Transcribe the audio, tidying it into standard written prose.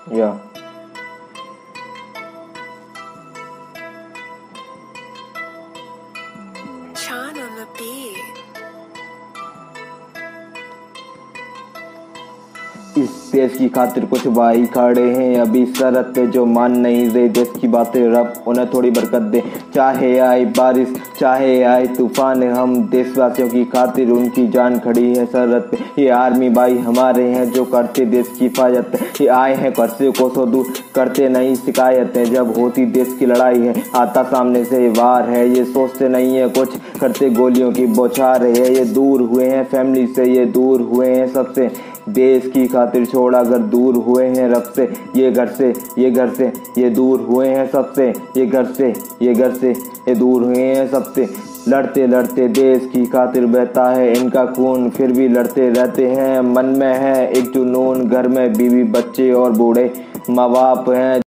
या Sean on the beat. इस देश की खातिर कुछ भाई खड़े हैं अभी सरहद पे जो मान नहीं रहे देश की बातें, रब उन्हें थोड़ी बरकत दे। चाहे आए बारिश चाहे आए तूफान, हम देशवासियों की खातिर उनकी जान खड़ी है सरहद पे। ये आर्मी भाई हमारे हैं जो करते देश की हिफाजत। ये आए हैं कर्से को सो दूर करते नहीं शिकायतें, जब होती देश की लड़ाई है आता सामने से वार है। ये सोचते नहीं है कुछ करते गोलियों की बौछार है। ये दूर हुए हैं फैमिली से, ये दूर हुए हैं सबसे, देश की खातिर छोड़ा घर दूर हुए हैं रब से। ये घर से ये दूर हुए हैं सबसे, ये घर से ये दूर हुए हैं सबसे। लड़ते लड़ते देश की खातिर बहता है इनका खून, फिर भी लड़ते रहते हैं मन में है एक जुनून। घर में बीवी बच्चे और बूढ़े माँ बाप हैं।